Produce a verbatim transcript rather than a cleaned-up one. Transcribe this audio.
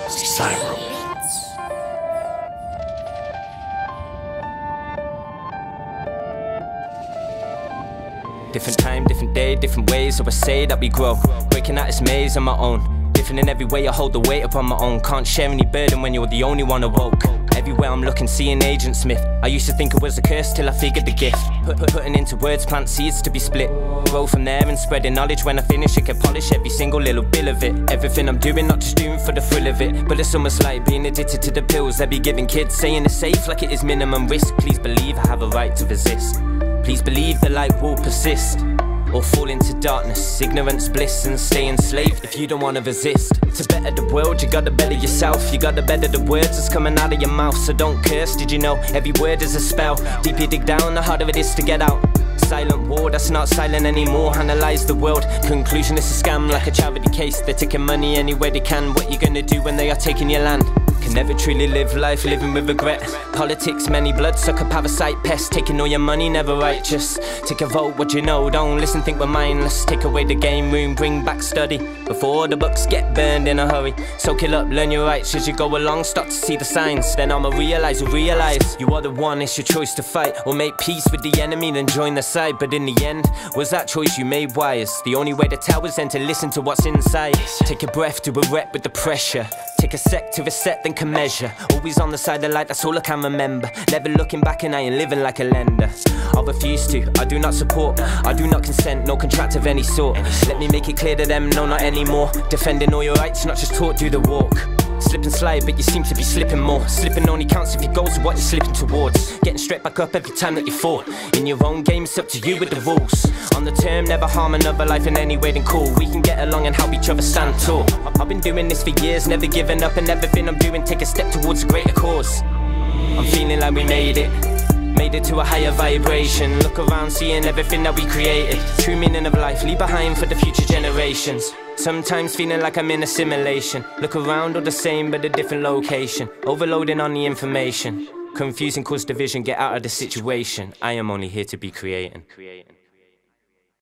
PsyRo. Different time, different day, different ways, so I say that we grow. Breaking out this maze on my own. Different in every way, I hold the weight upon my own. Can't share any burden when you're the only one awoke. Everywhere I'm looking, seeing Agent Smith. I used to think it was a curse till I figured the gift. Put, put, putting into words, plant seeds to be split. Grow from there and spreading knowledge. When I finish it, can polish every single little bit of it. Everything I'm doing, not just doing for the thrill of it. But it's almost like being addicted to the pills they be giving kids, saying it's safe like it is minimum risk. Please believe I have a right to resist. Please believe the light will persist, or fall into darkness, ignorance, bliss, and stay enslaved if you don't want to resist. To better the world, you gotta better yourself. You gotta better the words that's coming out of your mouth. So don't curse, did you know? Every word is a spell. Deeper you dig down, the harder it is to get out. Silent war, that's not silent anymore. Analyze the world, conclusion it's a scam. Like a charity case, they're taking money any way they can. What you gonna do when they are taking your land? Can never truly live life, living with regret. Politics, many bloodsucker, parasite, pest. Taking all your money, never righteous. Take a vote, what you know, don't listen, think we're mindless. Take away the game room, bring back study, before the books get burned in a hurry. Soak it up, learn your rights as you go along. Start to see the signs, then I'ma realize, realize you are the one, it's your choice to fight. Or make peace with the enemy, then join the side. But in the end, was that choice you made wise? The only way to tell is then to listen to what's inside. Take a breath to a rep with the pressure. Take a sec to reset, then can measure. Always on the side of light, that's all I can remember. Never looking back and I ain't living like a lender. I refuse to, I do not support, I do not consent, no contract of any sort. Let me make it clear to them, no not anymore. Defending all your rights, not just taught, do the walk. Slip and slide, but you seem to be slipping more. Slipping only counts if your goals are what you're slipping towards. Getting straight back up every time that you fall. In your own game, it's up to you with the rules. On the term, never harm another life in any way, then cool. We can get along and help each other stand tall. I've been doing this for years, never giving up. And everything I'm doing, take a step towards a greater cause. I'm feeling like we made it. Made it to a higher vibration. Look around, seeing everything that we created. True meaning of life, leave behind for the future generations. Sometimes feeling like I'm in a simulation. Look around, all the same but a different location. Overloading on the information. Confusing cause division, get out of the situation. I am only here to be creating.